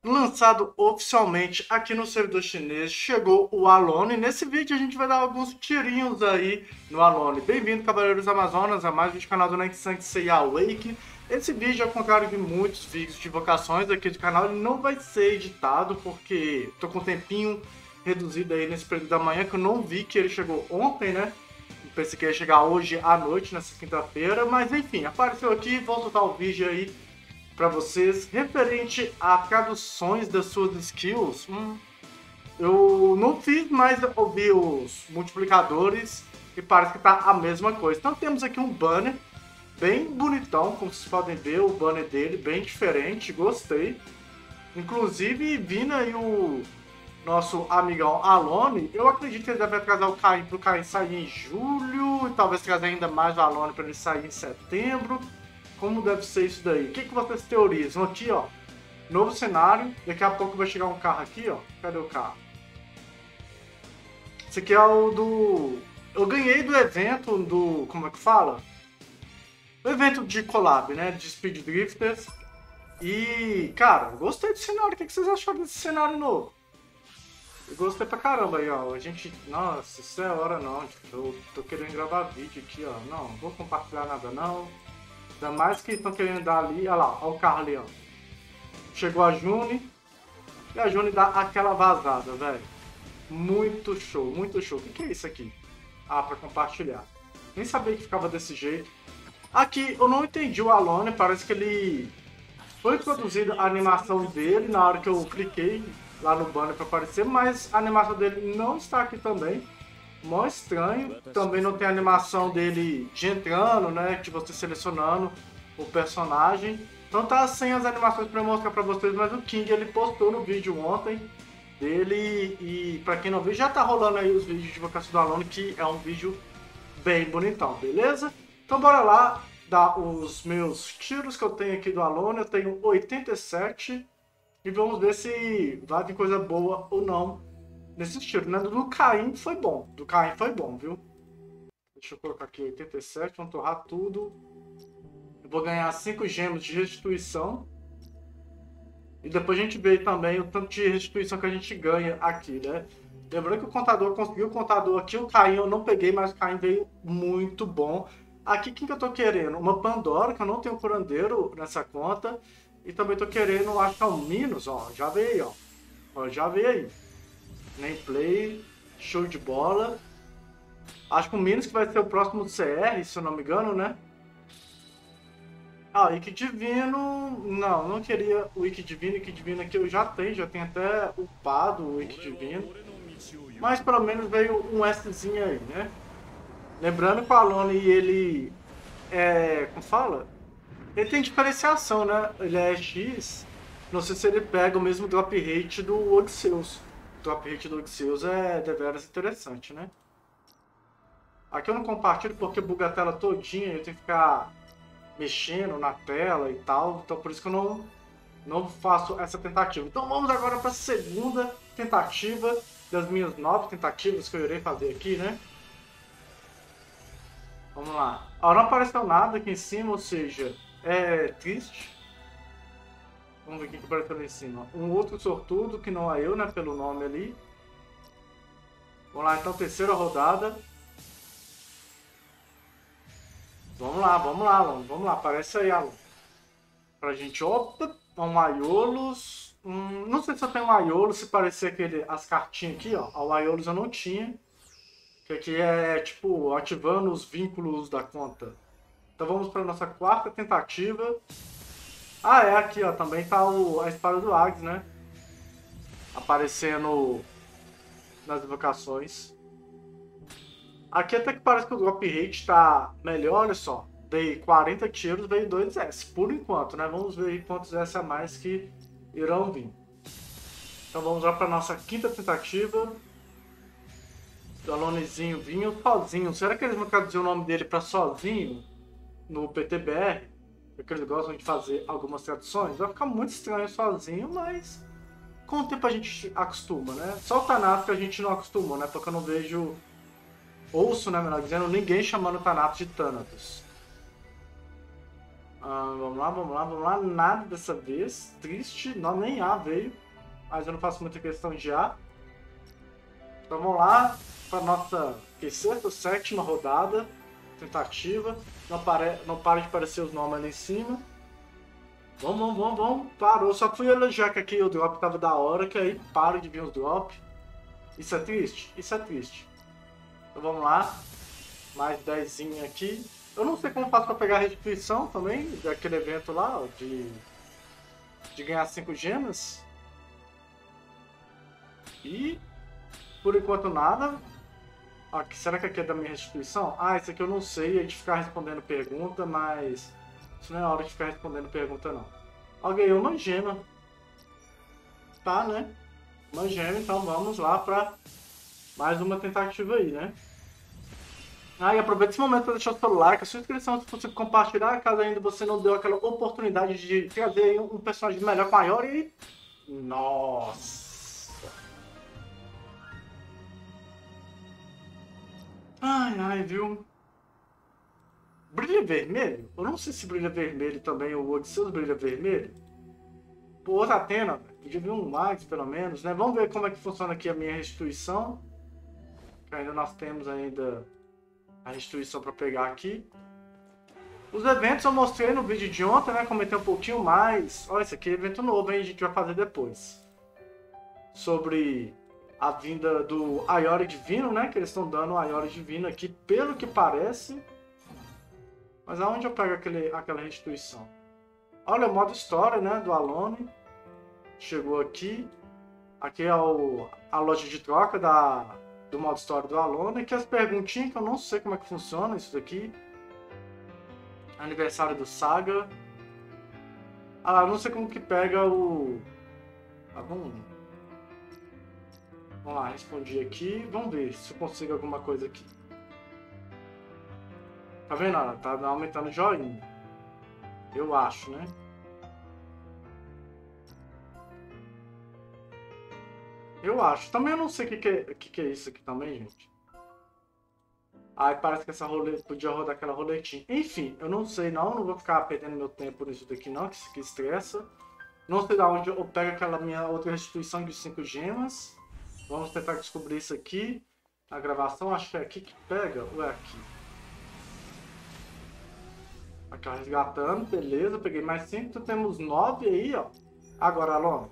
lançado oficialmente aqui no servidor chinês, chegou o Alone. Nesse vídeo a gente vai dar alguns tirinhos aí no Alone. Bem-vindo, Cavaleiros Amazonas, a mais um vídeo do canal do Next Sanctuary Awake. Esse vídeo, ao contrário de muitos vídeos de invocações aqui do canal, ele não vai ser editado, porque tô com um tempinho reduzido aí nesse período da manhã, que eu não vi que ele chegou ontem, né? Pensei que ia chegar hoje à noite, nessa quinta-feira, mas enfim, apareceu aqui. Vou soltar o vídeo aí para vocês referente a traduções das suas skills. Eu não fiz, mas ouvi os multiplicadores e parece que tá a mesma coisa. Então temos aqui um banner bem bonitão, como vocês podem ver, o banner dele bem diferente, gostei. Inclusive, vindo aí o nosso amigão Alone, eu acredito que ele deve atrasar o Caim para o Caim sair em julho, e talvez trazer ainda mais o Alone para ele sair em setembro. Como deve ser isso daí? O que vocês teorizam? Aqui, ó, novo cenário. Daqui a pouco vai chegar um carro aqui, ó. Cadê o carro? Esse aqui é o do... Eu ganhei do evento do... Como é que fala? O evento de collab, né? De Speed Drifters. E, cara, gostei do cenário. O que vocês acharam desse cenário novo? Eu gostei pra caramba aí, ó. A gente... Nossa, isso é hora não. Eu tô querendo gravar vídeo aqui, ó. Não vou compartilhar nada, não. Ainda mais que estão querendo dar ali. Olha lá, olha o carro ali, ó. Chegou a June. E a June dá aquela vazada, velho. Muito show, muito show. O que é isso aqui? Ah, pra compartilhar. Nem sabia que ficava desse jeito. Aqui, eu não entendi o Alone. Parece que ele... Foi produzida a animação dele na hora que eu cliquei lá no banner pra aparecer. Mas a animação dele não está aqui também. Mó estranho, também não tem a animação dele de entrando, né, de você selecionando o personagem. Então tá sem as animações para mostrar para vocês, mas o King ele postou no vídeo ontem dele e para quem não viu, já tá rolando aí os vídeos de Invocação do Alone, que é um vídeo bem bonitão, beleza? Então bora lá dar os meus tiros que eu tenho aqui do Alone. Eu tenho 87 e vamos ver se vai vir coisa boa ou não nesse estilo, né? Do Caim foi bom. Do Caim foi bom, viu? Deixa eu colocar aqui 87. Vamos torrar tudo. Eu vou ganhar 5 gemas de restituição. E depois a gente vê também o tanto de restituição que a gente ganha aqui, né? Lembrando que o contador conseguiu o contador aqui. O Caim eu não peguei, mas o Caim veio muito bom. Aqui, quem que eu tô querendo? Uma Pandora, que eu não tenho curandeiro nessa conta. E também tô querendo, acho que é o Minos, ó. Já veio aí, ó. Já veio aí. Nameplay, show de bola. Acho que o Minos que vai ser o próximo CR, se eu não me engano, né? Ah, Wiki Divino... Não queria o Wiki Divino. Wiki Divino aqui eu já tenho até upado o Wiki Divino. Mas pelo menos veio um Szinho aí, né? Lembrando que o Alone, ele como fala? Ele tem diferenciação, né? Ele é X. Não sei se ele pega o mesmo drop rate do Odisseus. O drop rate do Odisseus é deveras interessante, né? Aqui eu não compartilho porque buga a tela todinha, eu tenho que ficar mexendo na tela e tal. Então por isso que eu não faço essa tentativa. Então vamos agora para a segunda tentativa das minhas 9 tentativas que eu irei fazer aqui, né? Vamos lá. Ó, não apareceu nada aqui em cima, ou seja, é triste. Vamos ver o que apareceu ali em cima. Um outro sortudo, que não é eu, né? Pelo nome ali. Vamos lá, então, terceira rodada. Vamos lá, Alon. Vamos lá, aparece aí, Alon. Pra gente, opa, um Aiolos. Não sei se eu tenho um Aiolos, se parecer as cartinhas aqui, ó. O Aiolos eu não tinha. Que aqui é, tipo, ativando os vínculos da conta. Então vamos para nossa quarta tentativa. Ah, é aqui, ó, também tá a espada do Ags, né? Aparecendo nas invocações. Aqui até que parece que o drop rate tá melhor, olha só. Dei 40 tiros, veio 2 S, por enquanto, né? Vamos ver quantos S a mais que irão vir. Então vamos lá para nossa quinta tentativa. O Alonezinho vinho sozinho. Será que eles vão traduzir o nome dele para sozinho no PTBR? Porque eles gostam de fazer algumas traduções. Vai ficar muito estranho sozinho, mas com o tempo a gente acostuma, né? Só o Thanatos que a gente não acostumou, né? Porque eu não vejo... Ouço, né, melhor dizendo, ninguém chamando o Thanatos de Thanatos. Vamos lá, vamos lá, vamos lá. Nada dessa vez. Triste. Não, nem A veio. Mas eu não faço muita questão de A. Então vamos lá para nossa sexta, sétima rodada. Tentativa. Não para de aparecer os nomes ali em cima. Vamos. Parou. Só fui elogiar que aqui o drop tava da hora, que aí para de vir os drop. Isso é triste? Isso é triste. Então vamos lá. Mais 10 aqui. Eu não sei como faço para pegar a restituição também, daquele evento lá, ó, de ganhar 5 gemas. E, por enquanto, nada. Aqui, será que aqui é da minha restituição? Ah, isso aqui eu não sei, é de ficar respondendo pergunta, mas isso não é hora de ficar respondendo pergunta, não. Ó, ganhei uma gema. Tá, né? Uma gema, então vamos lá para mais uma tentativa aí, né? Ah, e aproveita esse momento para deixar o seu like, a sua inscrição, se possível compartilhar, caso ainda você não deu aquela oportunidade de trazer um personagem melhor, maior e... Nossa! Ai, viu? Brilha vermelho? Eu não sei se brilha vermelho também, o Odisseus brilha vermelho. Pô, outra Atena, podia vir um Max pelo menos, né? Vamos ver como é que funciona aqui a minha restituição. Que ainda nós temos ainda... a restituição para pegar aqui. Os eventos eu mostrei no vídeo de ontem, né? Comentei um pouquinho mais. Olha, esse aqui é evento novo, hein? A gente vai fazer depois. Sobre a vinda do Aiori Divino, né? Que eles estão dando o Aiori Divino aqui, pelo que parece. Mas aonde eu pego aquela restituição? Olha, o modo história, né? Do Alone. Chegou aqui. Aqui é a loja de troca do modo história do Alone, que as perguntinhas que eu não sei como é que funciona isso daqui. Aniversário do Saga. Ah, não sei como que pega o... Ah, vamos lá, respondi aqui. Vamos ver se eu consigo alguma coisa aqui. Tá vendo? Tá aumentando o joinha. Eu acho, né? Eu acho. Também eu não sei o que é isso aqui também, gente. Aí parece que essa roleta podia rodar aquela roletinha. Enfim, eu não sei não vou ficar perdendo meu tempo nisso daqui não, que isso aqui estressa. Não sei de onde eu pego aquela minha outra restituição de 5 gemas. Vamos tentar descobrir isso aqui. Na gravação, acho que é aqui que pega, ou é aqui? Aqui, ó, resgatando, beleza, peguei mais 5, então temos 9 aí, ó. Agora, Alone.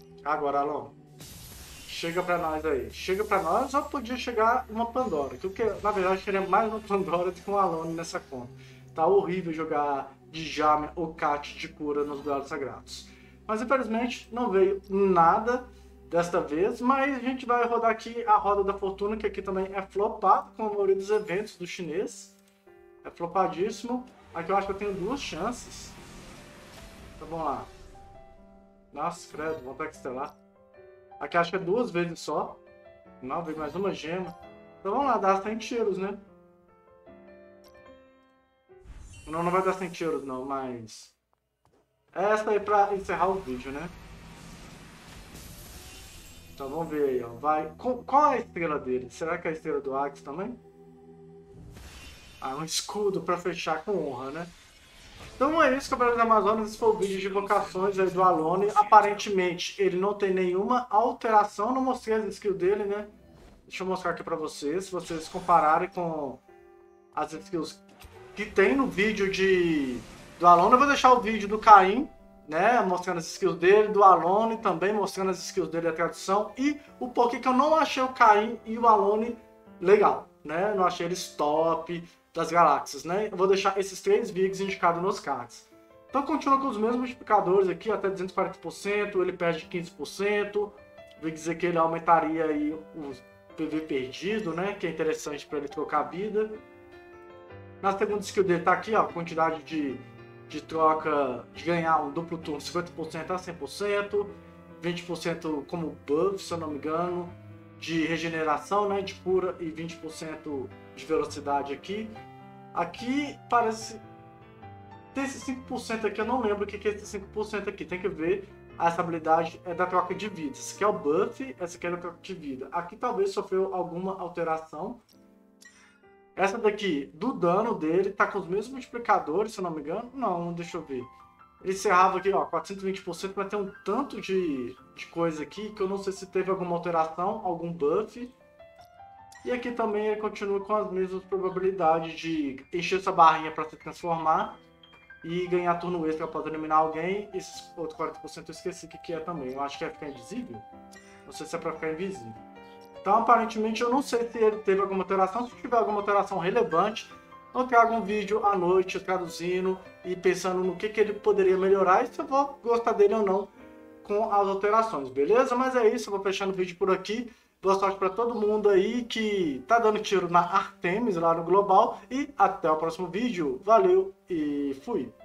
Chega pra nós aí. Chega pra nós, só podia chegar uma Pandora. Que na verdade seria mais uma Pandora do que um Alone nessa conta. Tá horrível jogar de Jame ou Cat de cura nos duelos sagrados. Mas infelizmente não veio nada desta vez. Mas a gente vai rodar aqui a Roda da Fortuna, que aqui também é flopado, com a maioria dos eventos do chinês. É flopadíssimo. Aqui eu acho que eu tenho 2 chances. Então vamos lá. Nossa, credo, Vortex Estelar. Aqui acho que é 2 vezes só. Não, veio mais uma gema. Então vamos lá, dar 100 tiros, né? Não vai dar 100 tiros não, mas... essa aí pra encerrar o vídeo, né? Então vamos ver aí, ó. Qual é a estrela dele? Será que é a estrela do Axe também? Ah, um escudo pra fechar com honra, né? Então é isso, Cavaleiros da Amazonas. Esse foi o vídeo de invocações aí do Alone. Aparentemente ele não tem nenhuma alteração. Não mostrei as skills dele, né? Deixa eu mostrar aqui pra vocês. Se vocês compararem com as skills que tem no vídeo do Alone. Eu vou deixar o vídeo do Caim, né? Mostrando as skills dele. Do Alone também mostrando as skills dele, a tradução. E o porquê que eu não achei o Caim e o Alone legal, né? Não achei eles top das galáxias, né? Eu vou deixar esses 3 VIGs indicados nos cards. Então continua com os mesmos multiplicadores aqui, até 240%, ele perde 15%. VIGs aqui ele aumentaria aí o PV perdido, né? Que é interessante para ele trocar a vida. Na segunda skill dele tá aqui, ó, quantidade de troca, de ganhar um duplo turno 50% a 100%, 20% como buff, se eu não me engano, de regeneração, né, de cura e 20% de velocidade aqui. Aqui parece ter esse 5% aqui, eu não lembro o que é esse 5% aqui, tem que ver. Essa habilidade é da troca de vida. Esse aqui é o buff, essa aqui é da troca de vida. Aqui talvez sofreu alguma alteração. Essa daqui, do dano dele, tá com os mesmos multiplicadores, se eu não me engano. Não, deixa eu ver. Ele encerrava aqui, ó, 420%, mas tem um tanto de coisa aqui que eu não sei se teve alguma alteração, algum buff. E aqui também ele continua com as mesmas probabilidades de encher essa barrinha para se transformar e ganhar turno extra após eliminar alguém. Esses outros 40% eu esqueci o que é também. Eu acho que é ficar invisível. Não sei se é para ficar invisível. Então, aparentemente, eu não sei se ele teve alguma alteração. Se tiver alguma alteração relevante, eu trago um vídeo à noite traduzindo e pensando no que ele poderia melhorar e se eu vou gostar dele ou não com as alterações, beleza? Mas é isso, eu vou fechando o vídeo por aqui. Boa sorte para todo mundo aí que tá dando tiro na Artemis lá no Global. E até o próximo vídeo. Valeu e fui!